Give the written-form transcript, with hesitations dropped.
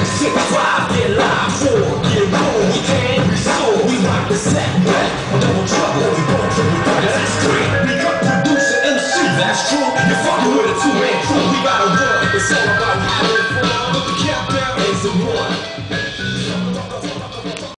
6, 5, get live, 4, get roll. We came, we sold, we rock the set, back. Double trouble, we gon' triple threat. That's great. We got producer MC, that's true. You're fucking with a 2-man crew. We got a run. It's all about having fun. But the countdown is a 1.